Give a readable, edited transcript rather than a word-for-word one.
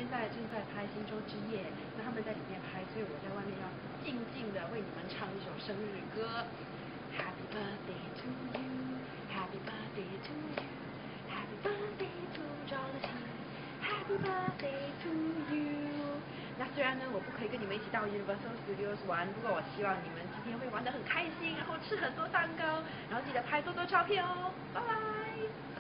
在正在拍新周之夜，那他们在里面拍，所以我在外面要静静的为你们唱一首生日歌。Happy birthday to you, Happy birthday to you, Happy birthday to Jollity, Happy birthday to you。那虽然呢，我不可以跟你们一起到 Universal Studios 玩，不过我希望你们今天会玩得很开心，然后吃很多蛋糕，然后记得拍多多照片哦，拜拜。